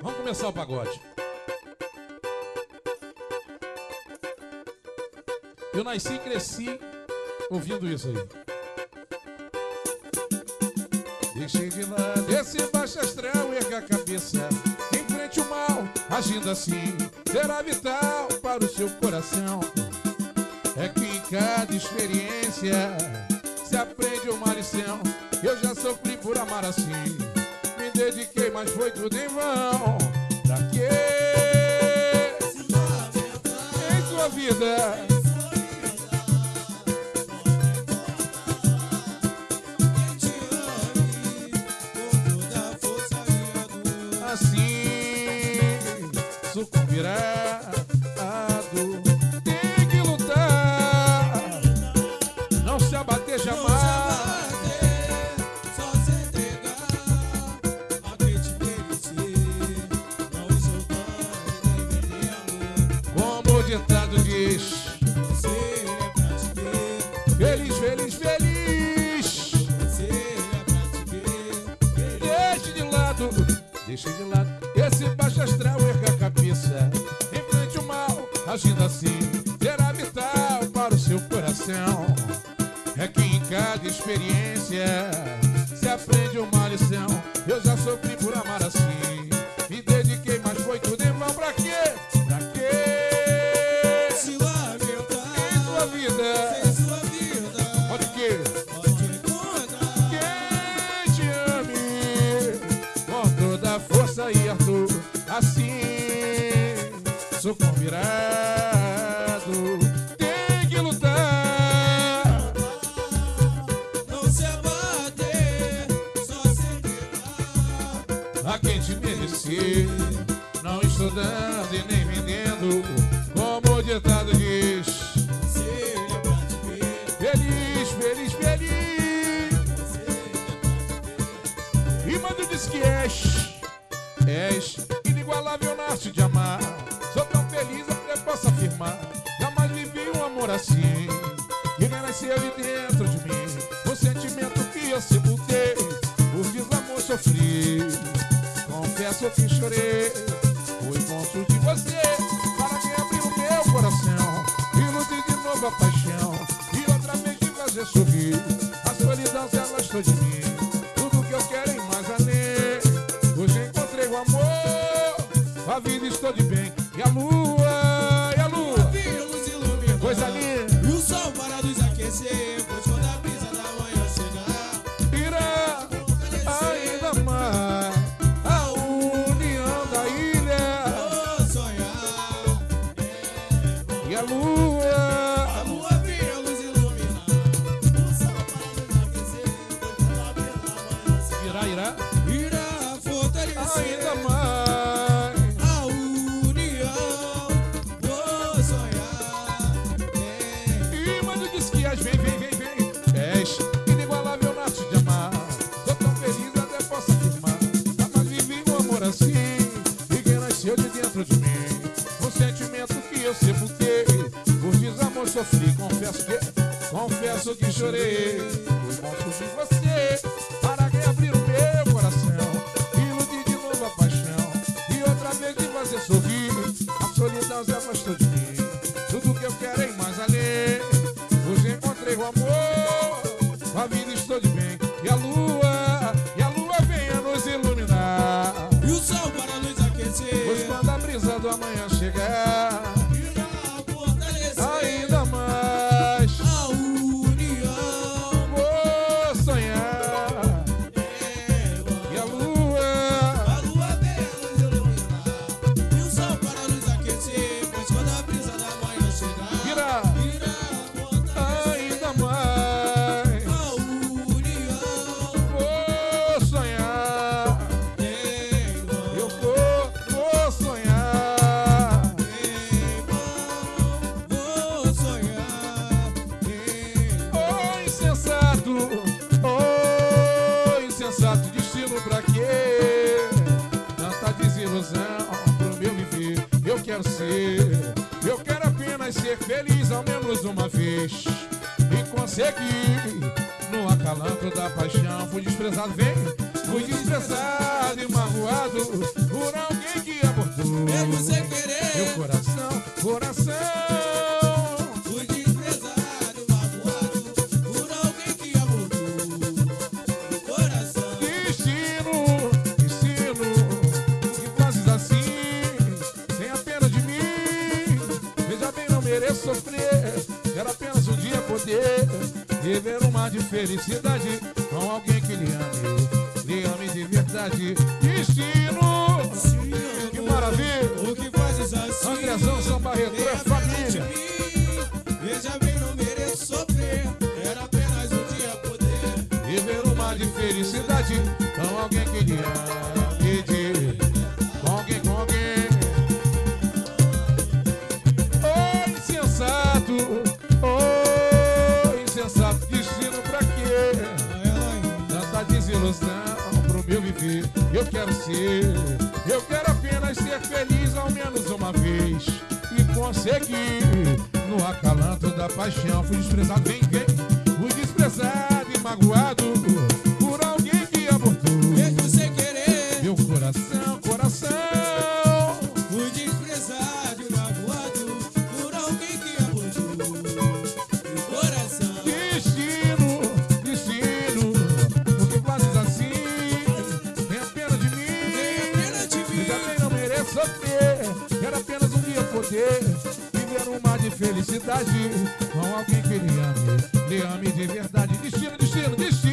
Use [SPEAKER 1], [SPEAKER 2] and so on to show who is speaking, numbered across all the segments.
[SPEAKER 1] Vamos começar o pagode. Eu nasci e cresci ouvindo isso aí. Deixei de lado esse baixo astral, erga a cabeça, enfrente o mal, agindo assim, será vital para o seu coração. É que em cada experiência se aprende uma lição. Eu já sofri por amar assim, me dediquei, mas foi tudo em vão. Pra quê? Em sua vida sucumbirá a dor. Tem que lutar, não se abater jamais.
[SPEAKER 2] Só se entregar a quem te merecer, não insultando nem vendendo.
[SPEAKER 1] Como o ditado diz,
[SPEAKER 2] Você é pra te ver,
[SPEAKER 1] feliz, feliz, feliz.
[SPEAKER 2] você é pra te ver.
[SPEAKER 1] Deixe de lado esse baixo astral, erga a cabeça, enfrente o mal, agindo assim, será vital para o seu coração. É que em cada experiência se aprende uma lição. Eu já sofri por amar assim, me dediquei, mas foi tudo em vão. Pra quê? Pra quê?
[SPEAKER 2] Se lamentar
[SPEAKER 1] Em sua vida,
[SPEAKER 2] em sua vida,
[SPEAKER 1] pode que
[SPEAKER 2] pode encontrar
[SPEAKER 1] quem te ame com toda a força e ardor, assim sucumbirado. Tem que lutar,
[SPEAKER 2] não se abater, só se entregar.
[SPEAKER 1] a quem te merecer. Não estou dando e nem vendendo, como o ditado diz.
[SPEAKER 2] Você é pra te ver,
[SPEAKER 1] Feliz, feliz, feliz.
[SPEAKER 2] você é pra te ver.
[SPEAKER 1] E manda diz que és inigualável, nasce de amar. Sou tão feliz até posso afirmar, jamais vivi um amor assim, que nem nasceu ali dentro de mim. O sentimento que eu sepultei, por desamor sofri. Confesso que chorei, foi encontro de você, para que abrir o meu coração, iludir de novo a paixão, e outra vez te fazer sorrir. A solidão se afastou de mim, tudo que eu quero e mais além. Hoje encontrei o amor, a vida estou de bem. E a lua, e a lua,
[SPEAKER 2] Vira luz ilumina,
[SPEAKER 1] coisa linda,
[SPEAKER 2] e o sol para nos aquecer, pois quando a brisa da manhã chegar,
[SPEAKER 1] irá ainda mais a união da ilha.
[SPEAKER 2] vou sonhar.
[SPEAKER 1] E a lua,
[SPEAKER 2] A lua vira luz ilumina, o sol para nos aquecer, pois quando a brisa da manhã chegar,
[SPEAKER 1] irá
[SPEAKER 2] irá fortalecer
[SPEAKER 1] ainda mais.
[SPEAKER 2] a união. Vou sonhar.
[SPEAKER 1] E mano diz que és, vem, vem, vem, vem. És inigualável, nasce de amar. Sou tão feliz até posso afirmar, jamais vivi um amor assim, e que nasceu de dentro de mim. Um sentimento que eu sepultei, por desamor sofri. Confesso que chorei, fui monstro de você, para reabrir o meu coração, iludir de novo a paixão, e outra vez de fazer sorrir. A solidão se afastou de mim, tudo que eu quero é ir mais além. Hoje encontrei o amor, a vida estou de bem. E a lua venha nos iluminar,
[SPEAKER 2] E o sol para nos aquecer,
[SPEAKER 1] pois quando a brisa do amanhã chegar,
[SPEAKER 2] irá fortalecer
[SPEAKER 1] ainda mais
[SPEAKER 2] a união.
[SPEAKER 1] vou sonhar. E a lua
[SPEAKER 2] vem nos iluminar, e o sol para nos aquecer, pois quando a brisa da manhã chegar,
[SPEAKER 1] irá
[SPEAKER 2] irá fortalecer
[SPEAKER 1] ainda mais
[SPEAKER 2] a união.
[SPEAKER 1] vou sonhar. Eu vou sonhar.
[SPEAKER 2] Vou sonhar.
[SPEAKER 1] Oh insensato, destino pra quê? Tanta desilusão pro meu viver. Eu quero apenas ser feliz ao menos uma vez, e conseguir no acalanto da paixão. Fui desprezado, vem, fui desprezado. desprezado e magoado por alguém que abortou
[SPEAKER 2] Mesmo sem
[SPEAKER 1] meu
[SPEAKER 2] querer,
[SPEAKER 1] coração, coração.
[SPEAKER 2] fui desprezado, magoado por alguém que abortou meu coração.
[SPEAKER 1] Destino, destino, que fazes assim, tem a pena de mim. Veja bem, não mereço sofrer. Quero apenas um dia poder viver um mar de felicidade com alguém que lhe ame de verdade. Destino, que maravilha.
[SPEAKER 2] O que fazes assim?
[SPEAKER 1] Andrezão, Samba Retrô,
[SPEAKER 2] Tem
[SPEAKER 1] é
[SPEAKER 2] a pena de
[SPEAKER 1] família.
[SPEAKER 2] mim. Veja bem, não mereço sofrer. Era apenas um dia poder.
[SPEAKER 1] Viver um mar de felicidade com alguém que lhe ame com alguém, com alguém. Oh, insensato, destino pra quê? Tanta desilusão pro meu viver. Eu quero apenas ser feliz ao menos uma vez e conseguir. No acalanto da paixão fui desprezado, vem, fui desprezado e magoado por alguém que abortou
[SPEAKER 2] Mesmo sem querer,
[SPEAKER 1] meu coração, coração.
[SPEAKER 2] fui desprezado e magoado por alguém que abortou meu coração.
[SPEAKER 1] Destino, por que fazes assim? Tenha pena de mim.
[SPEAKER 2] Pena de mim.
[SPEAKER 1] Eu também não mereço sofrer. Quero apenas um dia poder viver um mar de felicidade com alguém que lhe ame de verdade. Destino.
[SPEAKER 2] Senhor,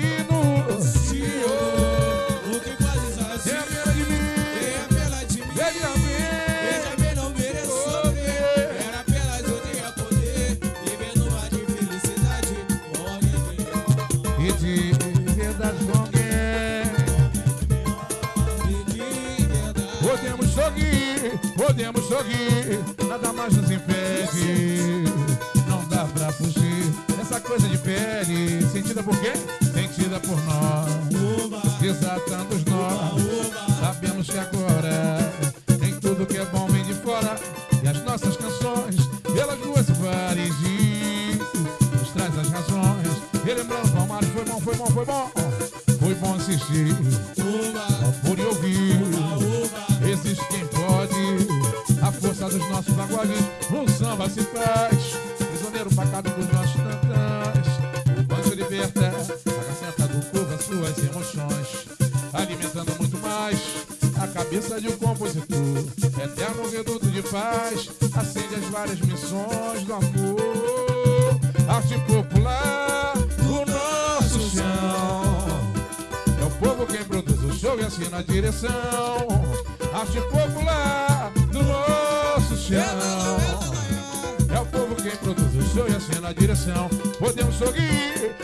[SPEAKER 2] o que fazes assim?
[SPEAKER 1] Tenha pena de mim.
[SPEAKER 2] Tenha pena de mim.
[SPEAKER 1] Veja
[SPEAKER 2] Veja bem, não mereço sofrer. Era apenas um dia poder viver numa de felicidade com alguém que me ama.
[SPEAKER 1] bem. E de verdade com alguém.
[SPEAKER 2] E de verdade.
[SPEAKER 1] Podemos sorrir, nada mais nos impede. Não dá pra fugir dessa coisa de pele. Sentida por quem? Sentida por nós. Desatando os nós. Sabemos que agora nem tudo que é bom vem de fora. E as nossas canções, pelas ruas e bares, nos traz as razões. Relembrando Palmares, foi bom. Foi bom assistir, por ouvir. Existe quem pode, a força dos nossos pagodes. Um samba se faz, prisioneiro pacato dos nossos tantãs. O banjo liberta a garganta do povo, as suas emoções, alimentando muito mais a cabeça de um compositor. Eterno reduto de paz, acende as várias missões do amor. Arte popular do nosso chão. É o povo quem produz o show e assina a direção. Arte popular do nosso chão. É o povo quem produz o show e assina a direção. Podemos sorrir,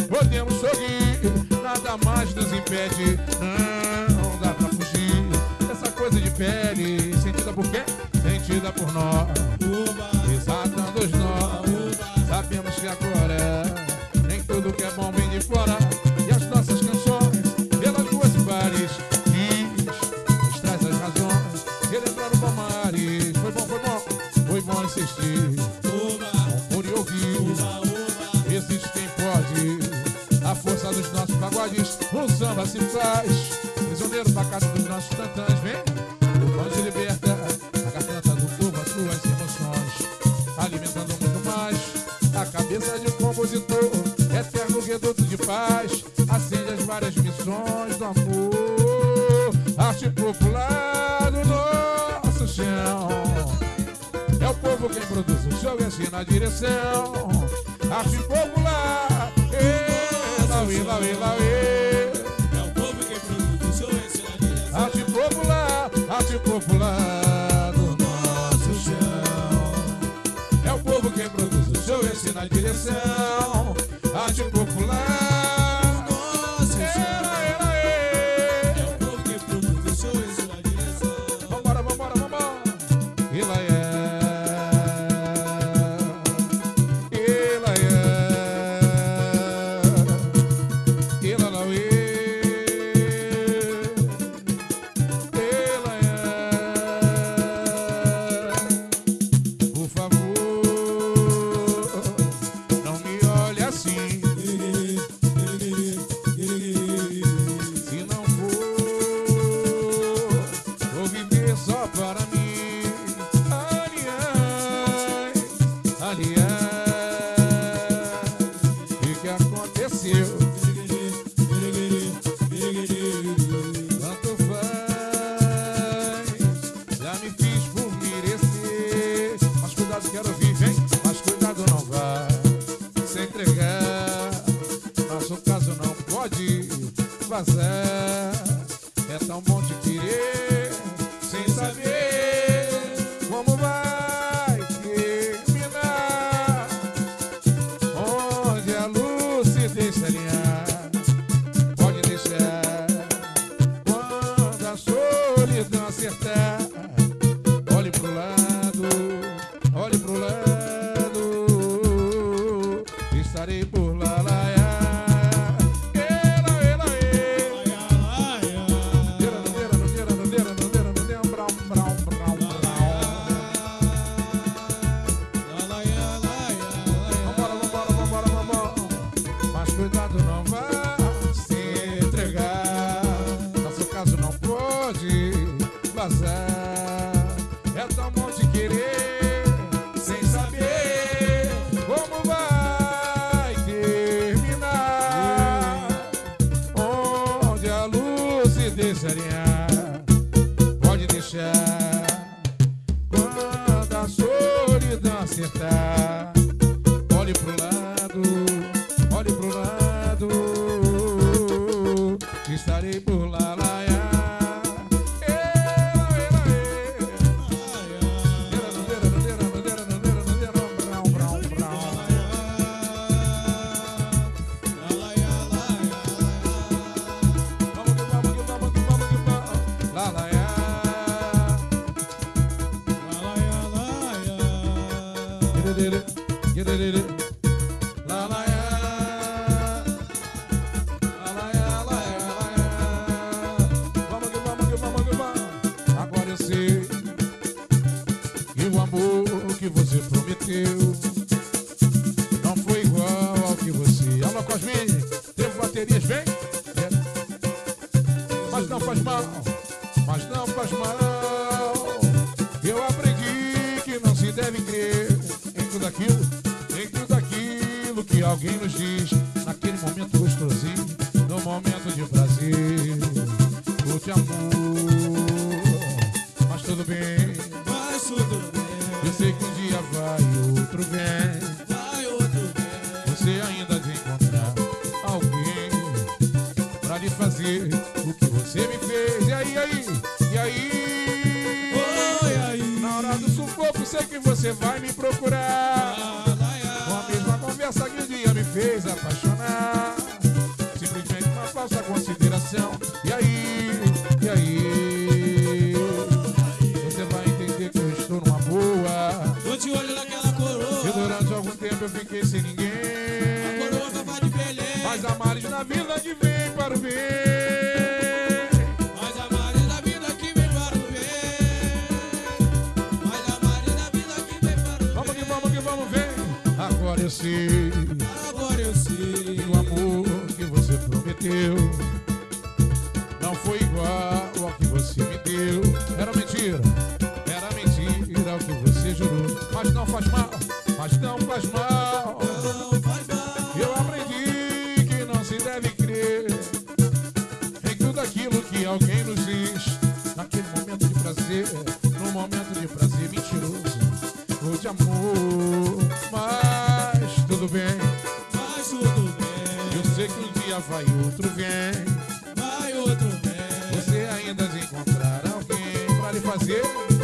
[SPEAKER 1] nada mais nos impede. Não dá pra fugir dessa coisa de pele. Sentida por quem? Sentida por nós. Desatando os nós. Sabemos que agora nem tudo que é bom vem de fora. E as nossas canções, pelas ruas e bares, nos traz as razões. Relembrando Palmares, foi bom insistir, por ouvir. Existe quem pode, a força dos nossos pagodes. Um samba se faz, prisioneiro pacato dos nossos tantãs. Vem, o banjo liberta a garganta do povo, as suas emoções, alimentando muito mais a cabeça de um compositor. Eterno reduto de paz, acende as várias missões do amor. Arte popular do nosso chão. É o povo quem produz o show e assina a direção. Arte popular,
[SPEAKER 2] É o povo que produz o show e assina a direção.
[SPEAKER 1] arte popular do nosso chão. É o povo quem produz o show e assina a direção. Arte popular do nosso chão.
[SPEAKER 2] É o povo que produz o show e assina a direção.
[SPEAKER 1] Vambora. Por favor, não me olhe casar. É tão bom te querer sem saber como vai terminar. Onde a luz se deixaria, pode deixar. Quando a solidão acertar, olhe pro lado, olhe pro lado, estarei por lá. Agora eu sei que o amor que você prometeu não foi igual ao que você. Alô, Cosminho, teve baterias, vem? Mas não faz mal, mas não faz mal. Eu aprendi que não se deve crer em tudo aquilo que alguém nos diz naquele momento gostosinho, no momento de prazer, de amor. Mas tudo bem, eu sei que um dia vai, outro vem. Você ainda de encontrar alguém pra lhe fazer o que você me fez. E aí, e aí? Na hora do sufoco sei que você vai me procurar, com a mesma conversa que um dia me fez apaixonar. Simplesmente uma falsa consideração. E aí? Você vai entender que eu estou numa boa.
[SPEAKER 2] Tô de olho naquela coroa,
[SPEAKER 1] E durante algum tempo eu fiquei sem ninguém.
[SPEAKER 2] a coroa tava de Belém.
[SPEAKER 1] Mas há males na vida que vem para o bem.
[SPEAKER 2] Mas há males na vida que vem para o bem. Mas há males na vida que vem para o bem.
[SPEAKER 1] Vamos, vem. Agora eu sei que o amor que você prometeu não foi igual ao que você me deu. Era mentira o que você jurou. Mas não faz mal, Eu aprendi que não se deve crer em tudo aquilo que alguém nos diz naquele momento de prazer, num momento de prazer mentiroso ou de amor. Mas tudo bem, eu sei que um dia vai, outro vem. Você ainda de encontrar alguém pra lhe fazer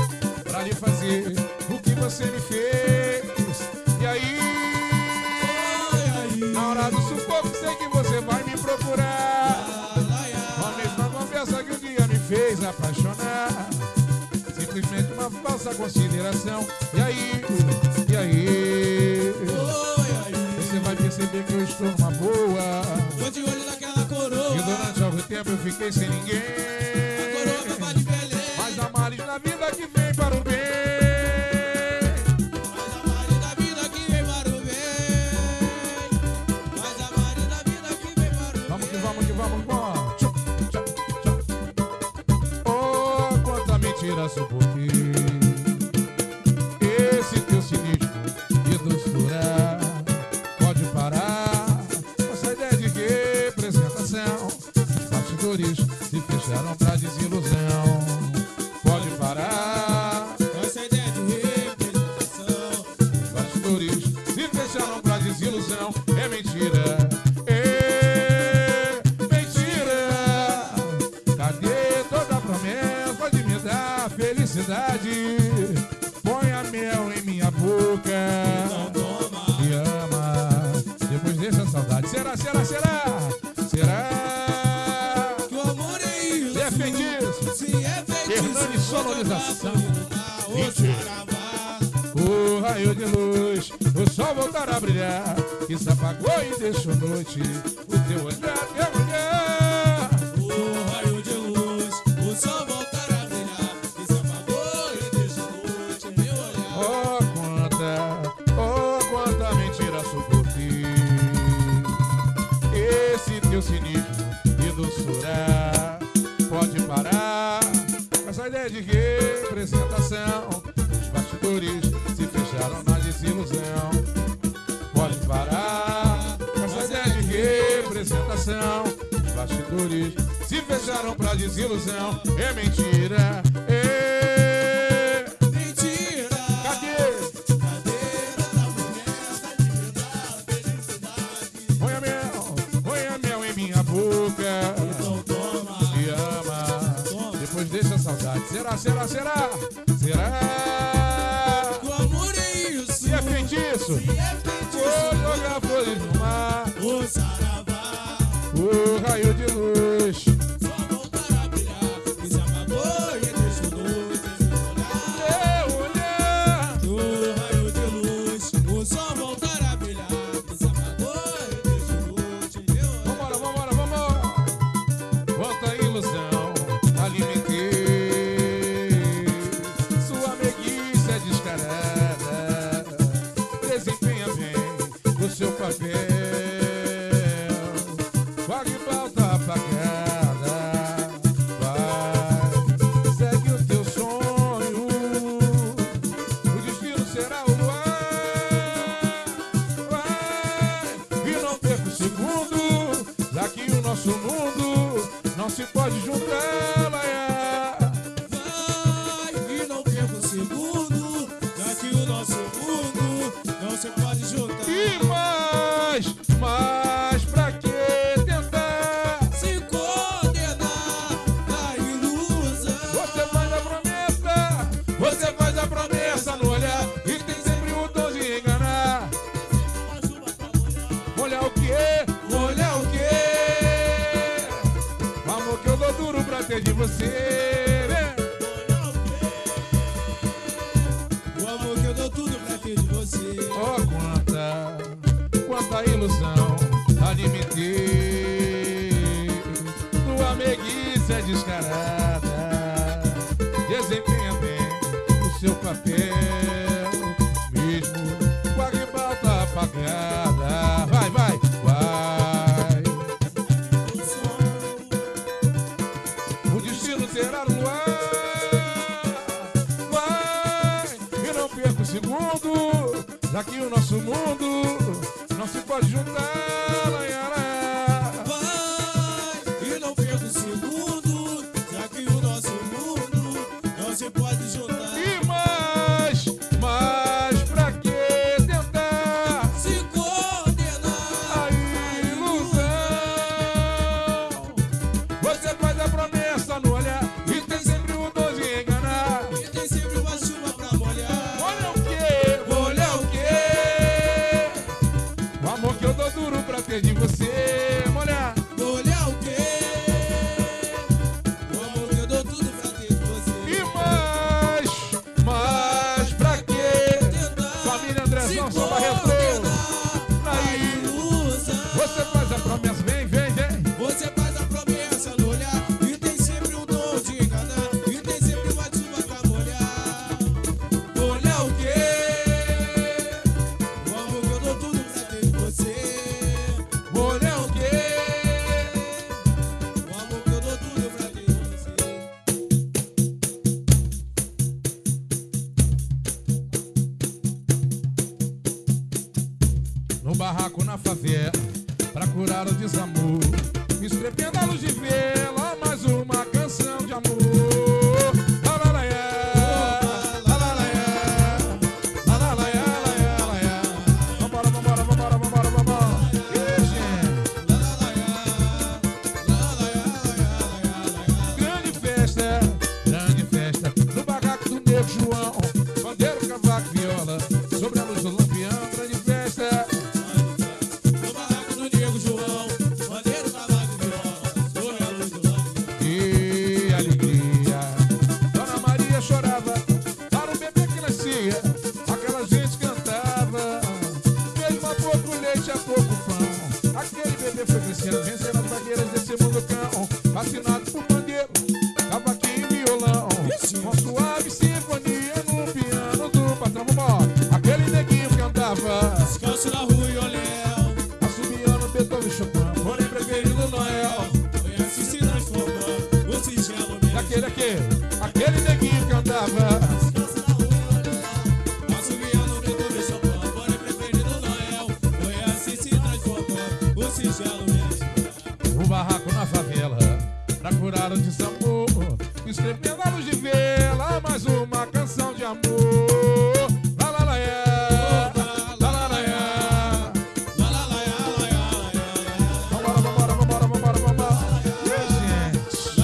[SPEAKER 1] o que você me fez. E aí? Na hora do sufoco sei que você vai me procurar, com a mesma conversa que um dia me fez apaixonar. Simplesmente uma falsa consideração. E aí? Você vai perceber que eu estou numa boa.
[SPEAKER 2] Tô de olho naquela coroa,
[SPEAKER 1] E durante algum tempo eu fiquei sem ninguém.
[SPEAKER 2] a coroa tava de Belém.
[SPEAKER 1] Mas há males na vida que vem para o bem.
[SPEAKER 2] Mas há males na vida que vem para o bem. Mas há males na vida que vem para o bem.
[SPEAKER 1] Vamos que vamos, tchau. Oh, quanta mentira suportei. Esse teu cinismo e doçura pode parar. Essa ideia de representação, os bastidores se fecharam pra desilusão. Pode parar.
[SPEAKER 2] Essa ideia de representação,
[SPEAKER 1] Os bastidores se fecharam pra desilusão. É mentira. Mentira. Cadê toda a promessa de me dar felicidade? Põe a mel em minha boca.
[SPEAKER 2] não toma.
[SPEAKER 1] Me ama. Depois deixa a saudade. Será?
[SPEAKER 2] Que o amor é isso.
[SPEAKER 1] Se é feitiço.
[SPEAKER 2] Se é feitiço,
[SPEAKER 1] Hernani Sonorização.
[SPEAKER 2] Saravá.
[SPEAKER 1] O raio de luz, o sol voltará a brilhar, que se apagou e deixou noite. O teu olhar, teu olhar.
[SPEAKER 2] O raio de luz, o sol voltará a brilhar, e se apagou e deixou noite, meu olhar.
[SPEAKER 1] Oh, quanta mentira suportei. Esse teu cinismo e doçura pode parar. Essa ideia de que apresentação. Os bastidores se fecharam na desilusão. Pode parar com essa ideia de representação. Os bastidores se fecharam pra desilusão. É mentira,
[SPEAKER 2] Mentira.
[SPEAKER 1] Cadê?
[SPEAKER 2] Cadê essa promessa de verdade, felicidade?
[SPEAKER 1] Põe a mel em minha boca.
[SPEAKER 2] Então toma.
[SPEAKER 1] Te ama, depois deixa a saudade. Será?
[SPEAKER 2] O amor é isso.
[SPEAKER 1] Se é feitiço,
[SPEAKER 2] Se é
[SPEAKER 1] vou
[SPEAKER 2] feitiço.
[SPEAKER 1] jogar flores no mar.
[SPEAKER 2] O saravá.
[SPEAKER 1] O raio de luz.
[SPEAKER 2] Só voltar a brilhar. Que se apagou e deixou luz.
[SPEAKER 1] Meu olhar.
[SPEAKER 2] O raio de luz. O sol voltar a brilhar. Que se apagou e deixou luz.
[SPEAKER 1] Vambora. Quanta ilusão alimentei. Sua meiguice é descarada. Desempenha bem o seu papel. Com a ribalta apagada. Vai, segue o teu sonho. O destino será o luar. Vai, e não perca o segundo. Daqui o nosso mundo não se pode juntar, Laia.
[SPEAKER 2] Vai e não perca o segundo. Já que o nosso mundo não se pode juntar.
[SPEAKER 1] E mais pra que tentar?
[SPEAKER 2] Se condenar na ilusão.
[SPEAKER 1] Você faz a promessa no olhar e tem sempre o dom de enganar.
[SPEAKER 2] Uma chuva pra molhar.
[SPEAKER 1] Molhar o quê? Molhar o quê? O amor que eu dou duro pra ter de você, né?
[SPEAKER 2] Molhar o quê? O amor que eu dou tudo pra ter de você.
[SPEAKER 1] Oh, quanta ilusão alimentei. Tua meiguice é descarada. Desempenha bem o seu papel, mesmo com a ribalta apagada. Vai. O destino será no ar. Vai, e não perca o segundo. Daqui o nosso mundo não se pode juntar, Nayara.
[SPEAKER 2] Vai e não perca o segundo. Já que o nosso mundo não se pode juntar.
[SPEAKER 1] E mais pra que tentar?
[SPEAKER 2] Se condenar
[SPEAKER 1] A ilusão. Você faz a promessa no olhar e tem sempre o dom de enganar.
[SPEAKER 2] e tem sempre uma chuva pra molhar.
[SPEAKER 1] Olha o quê? O amor que eu dou duro pra ter de você, molhar.
[SPEAKER 2] Molhar o quê? O amor que eu dou tudo pra ter de você.
[SPEAKER 1] E mais pra quê? Família Andrezão, só Barreto. Aí, você faz a promessa, vem.
[SPEAKER 2] Você faz a promessa no olhar e tem sempre um dom de enganar. E tem sempre uma chuva pra molhar. Molhar o quê? O amor que eu dou tudo pra ter de você.
[SPEAKER 1] Molhar o quê?
[SPEAKER 2] O amor que eu dou tudo pra ter de você.
[SPEAKER 1] No barraco, na favela, pra curar o desamor, escrevendo a luz de vela, mais uma canção de amor. La la la ya, la la la ya, la la la ya, la ya. Vambora. Ih, gente. Grande festa, no barraco do Nego João, bandeira, cavaco, viola, sobre a luz do lampião, grande festa.
[SPEAKER 2] No barraco do Nego João, bandeira, cavaco e viola, sobre a luz do lampião.
[SPEAKER 1] Que alegria! Dona Maria chorava para o bebê que nascia. Aquela gente cantava, mesmo a pouco leite, a pouco pão. Aquele bebê foi crescendo, vencendo as barreiras desse mundo cão. Fascinado por pandeiro, cavaquinho e violão, com suave sinfonia no piano do patrão. Vambora! Aquele neguinho que andava
[SPEAKER 2] Descalço na rua e olhel,
[SPEAKER 1] assobiando Beethoven e Chopin, porém preferido Noel.
[SPEAKER 2] conhece se transformando, o singelo mesmo.
[SPEAKER 1] Aquele neguinho que andava escrevendo a luz de vela, mais uma canção de amor. Lá, lá, lá, é. Lá, lá, lá, é. Vambora, vambora, vambora, vambora, vambora. E aí, gente?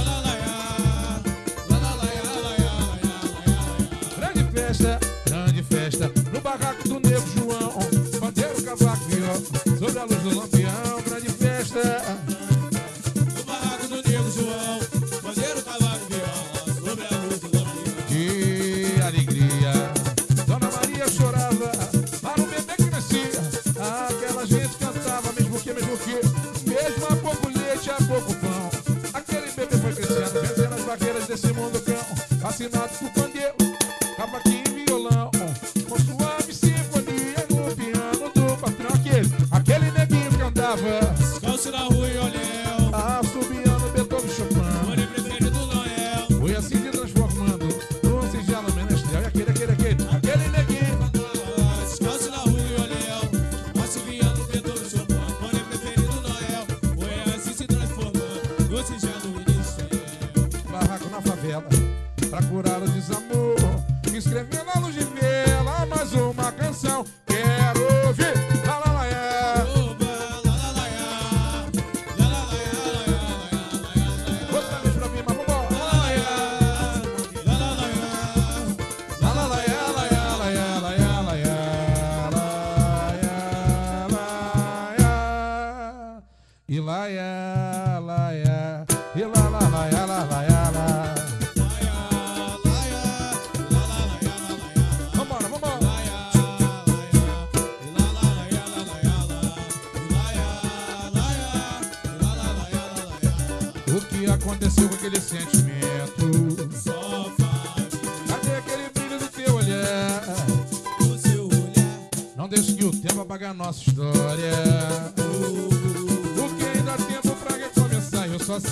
[SPEAKER 1] Grande festa, no barraco do Nego João. Bandeiro, cavaco, viola, sobre a luz do lampião. Grande festa.
[SPEAKER 2] No barraco do Nego João, bandeiro, cavaco, viola, sobre a luz do lampião.
[SPEAKER 1] Que alegria, Dona Maria chorava para o bebê que nascia. Aquela gente cantava, mesmo que, mesmo a pouco leite, a pouco pão. Aquele bebê foi crescendo, vencendo as barreiras desse mundo cão. Fascinado por pandeiro, cavaquinho e violão, com suave sinfonia no piano do patrão. Aquele neguinho que andava
[SPEAKER 2] Descalço na rua e olhão,
[SPEAKER 1] assobiando Beethoven Chopin.
[SPEAKER 2] fone preferido do Noel.
[SPEAKER 1] Foi assim se transformando num singelo menestrel. E aquele neguinho
[SPEAKER 2] Descalço na rua e olhão, assobiando Beethoven Chopin, fone preferido do Noel. Foi assim se transformando no singelo menestrel.
[SPEAKER 1] barraco na favela pra curar o desamor, escrevendo a luz de vela, mais uma canção. Quero ouvir. Lá, lá, lá, é. Outra vez pra mim, mas vambora. Lá, lá, é. Lá, lá, lá, é. Lá, lá, lá, é, lá, é, lá, é, lá, é, lá, é, lá, é, lá, é. E lá, é, lá, é. E lá, lá, lá, é, lá, lá, é, lá. Vambora, vambora. O que aconteceu com aquele sentimento? Cadê aquele brilho do teu olhar? Não deixe que o tempo apague a nossa história. Porque ainda há tempo pra recomeçar. Eu só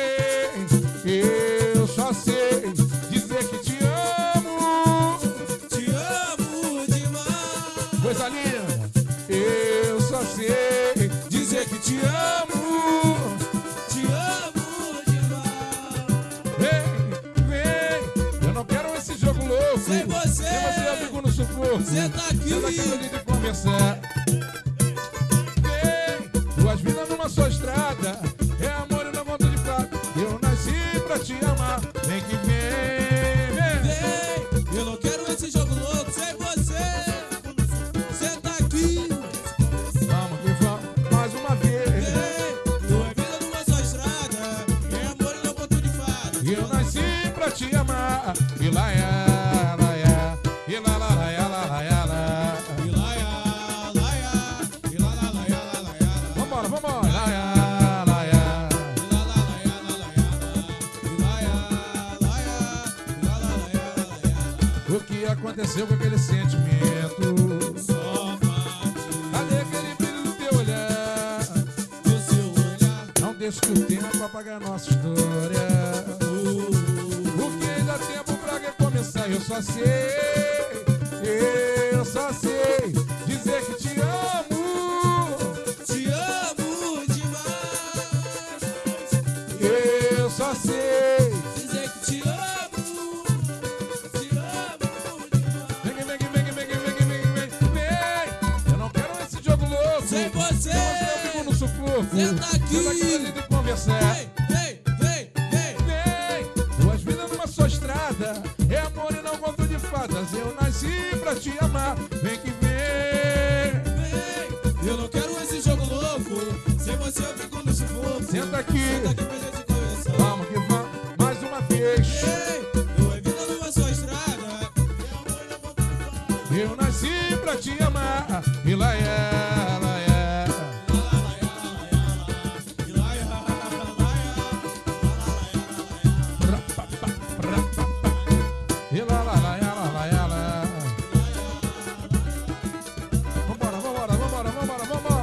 [SPEAKER 1] sei dizer que te amo.
[SPEAKER 2] Te amo demais.
[SPEAKER 1] Coisa linda. Eu só sei dizer que te amo.
[SPEAKER 2] Te amo demais.
[SPEAKER 1] Vem, eu não quero esse jogo louco.
[SPEAKER 2] Sem você.
[SPEAKER 1] Eu fico no sufoco.
[SPEAKER 2] Cê tá aqui.
[SPEAKER 1] Senta aqui pra gente conversar. Vem, duas vidas numa só estrada. É amor e não conto de fato. Eu nasci pra te amar. Vem que vem, vem.
[SPEAKER 2] Vem, eu não quero esse jogo louco sem você. Cê tá aqui.
[SPEAKER 1] Vamos que vamos, mais uma vez.
[SPEAKER 2] Vem, tua vida numa só estrada. É amor e não conto de fato.
[SPEAKER 1] Eu nasci pra te amar. E lá é, lá é. E lá, lá, lá, é, lá, lá, é, lá.
[SPEAKER 2] E lá, e lá, lá, lá.
[SPEAKER 1] Vambora, vambora. Lá é, lá é.
[SPEAKER 2] E lá, lá.
[SPEAKER 1] O que aconteceu com aquele sentimento?
[SPEAKER 2] Só faz
[SPEAKER 1] Cadê aquele brilho do teu olhar?
[SPEAKER 2] do seu olhar.
[SPEAKER 1] Não deixe que o tempo apague a nossa história. Porque ainda há tempo pra recomeçar. Eu só sei dizer que te amo.
[SPEAKER 2] Te amo demais.
[SPEAKER 1] Eu só sei.
[SPEAKER 2] Dizer que te amo. Te amo demais.
[SPEAKER 1] Vem. Eu não quero esse jogo louco.
[SPEAKER 2] Sem você.
[SPEAKER 1] Eu fico no sufoco.
[SPEAKER 2] Senta aqui.
[SPEAKER 1] Senta aqui pra gente conversar.
[SPEAKER 2] Vem.
[SPEAKER 1] Vem, duas vidas numa só estrada. É amor e não conto de fadas. Eu nasci pra te amar. Vem que vem.
[SPEAKER 2] Vem, eu não quero esse jogo louco. Sem você eu fico no sufoco.
[SPEAKER 1] Senta aqui.
[SPEAKER 2] Senta aqui pra gente conversar.
[SPEAKER 1] Vamos que vamos, mais uma vez.
[SPEAKER 2] Vem, tua vida numa só estrada. É amor e não conto de fato.
[SPEAKER 1] Eu nasci pra te amar. E lá é, lá é. E lá, lá, lá, lá, lá, lá, lá. Vambora, vambora, vambora, vambora, vambora.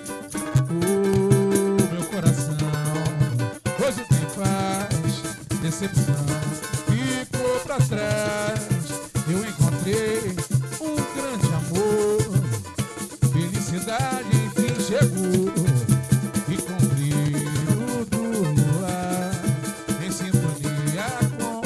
[SPEAKER 1] Meu coração hoje tem paz, decepção ficou pra trás. Eu encontrei um grande amor, felicidade enfim chegou. E com o brilho do luar, em sintonia com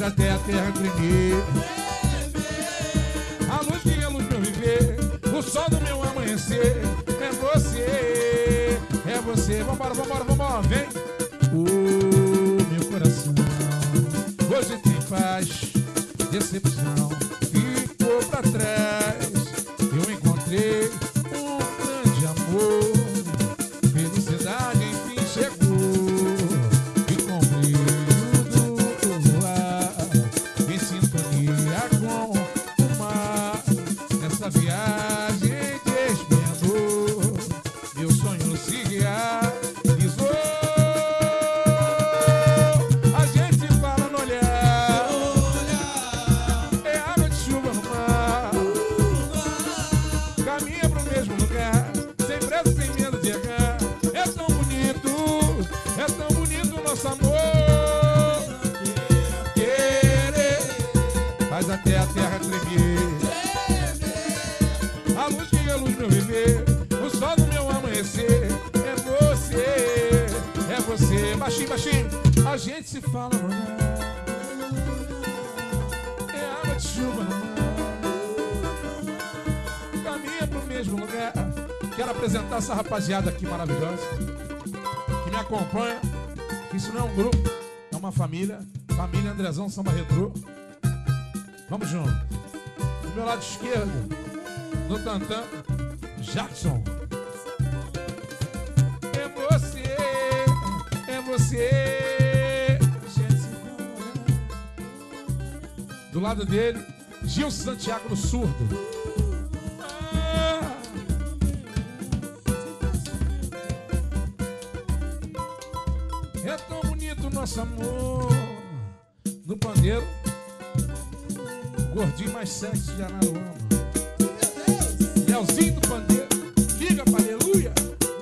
[SPEAKER 1] faz até a terra tremer. A luz que é luz meu viver, o sol do meu amanhecer. É você, é você. Vambora, vambora, vambora, vem. Meu coração hoje tem paz, decepção ficou pra trás. Eu encontrei um grande amor, felicidade enfim chegou. E com o brilho do luar, em sintonia com o mar, nessa viagem de esplendor, meu sonho se realizou. A gente fala no olhar, é água de chuva no mar, caminha pro mesmo lugar, sem pressa, sem medo de errar. É tão bonito o nosso amor. Querer faz até a terra tremer. A luz que é luz meu viver, o sol do meu amanhecer. É você, é você. Baixinho, baixinho. A gente se fala no olhar, é água de chuva no mar, caminha pro mesmo lugar. Quero apresentar essa rapaziada aqui maravilhosa que me acompanha. Isso não é um grupo, é uma família. Família Andrezão Samba Retrô. Vamos junto. Do meu lado esquerdo, no tantã, Jackson. É você, é você. Do lado dele, Gilson Santiago do Surdo. É tão bonito o nosso amor. No pandeiro, gordinho mais sexy de Anaruama, Leozinho do pandeiro. Liga pra aleluia.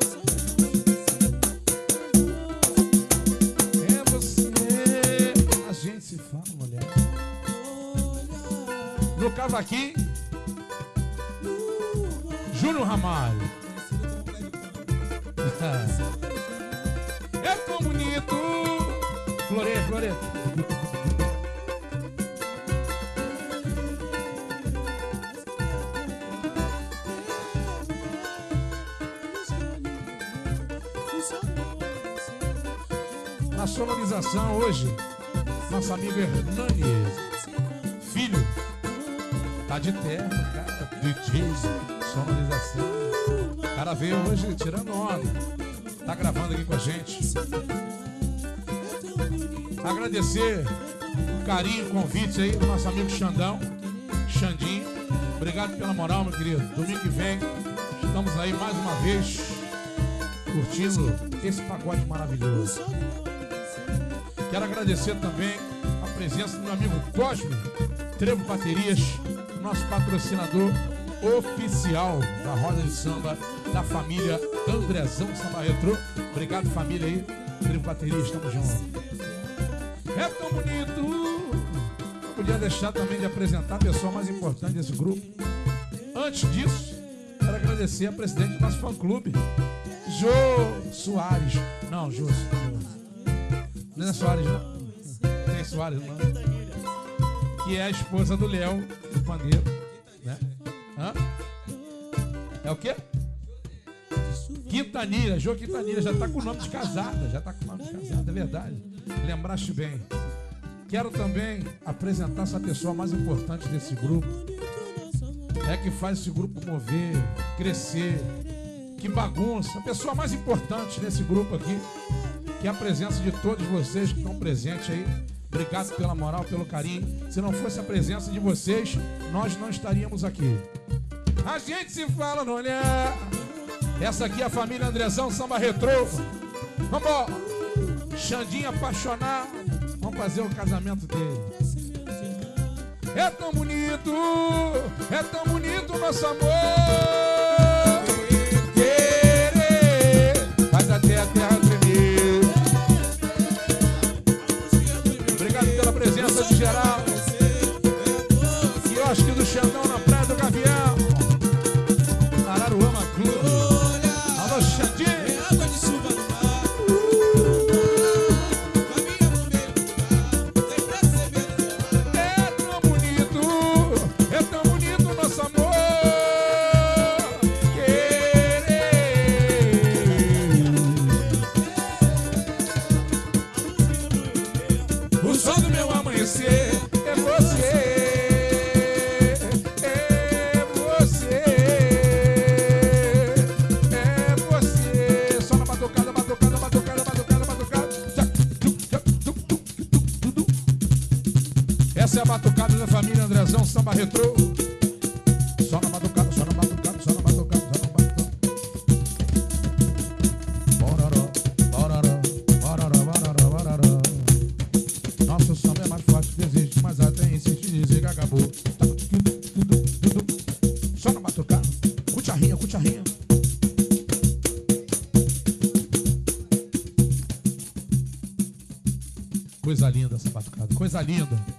[SPEAKER 1] É você. A gente se fala, mulher. No cavaquinho, Júnior Ramalho. É tão bonito. Floreia, floreia. Na sonorização hoje, nosso amigo Hernani, filho, tá de terra, cara, DJ, sonorização. O cara veio hoje tirando onda, tá gravando aqui com a gente. Agradecer o carinho, o convite aí do nosso amigo Xandão, Xandinho. Obrigado pela moral, meu querido. Domingo que vem, estamos aí mais uma vez, curtindo esse pagode maravilhoso. Quero agradecer também a presença do meu amigo Cosme Trevo Baterias, nosso patrocinador oficial da roda de samba da família Andrezão Samba Retrô. Obrigado, família aí, Trevo Baterias, estamos juntos. É tão bonito. Não podia deixar também de apresentar a pessoa mais importante desse grupo. Antes disso, quero agradecer a presidente do nosso fã-clube, Jô Soares. Não, Jô Soares. Não é Soares, não. Tem Soares, não. Que é a esposa do Léo, do pandeiro, né? Hã? É o quê? Quintanilha, Jô Quintanilha. Já tá com o nome de casada. Já tá com o nome de casada, é verdade. Lembraste bem. Quero também apresentar essa pessoa mais importante desse grupo. É que faz esse grupo mover, crescer. Que bagunça. A pessoa mais importante nesse grupo aqui, que é a presença de todos vocês que estão presentes aí. Obrigado pela moral, pelo carinho. Se não fosse a presença de vocês, nós não estaríamos aqui. A gente se fala no olhar. Essa aqui é a família Andrezão Samba Retrô. Vamos, Xandinho apaixonado. Vamos fazer o casamento dele. É tão bonito o nosso amor. Querer faz até a terra tremer. Obrigado pela presença de geral. Quiosque do Xandão na Praia do Gavião, Araruama Clube. Alô, Xandinho. você, é você, é você, é você. Só na batucada, batucada, batucada, batucada, batucada. Essa é a batucada da família Andrezão, samba retrô. Só na batucada, só na batucada, só na batucada, só na batucada. Bororó, bororó, bororó, bororó, bororó. Nosso samba é mais forte que existe, mas até insiste em dizer que acabou. Só na batucada, cucharrinha, cucharrinha. Coisa linda essa batucada, coisa linda.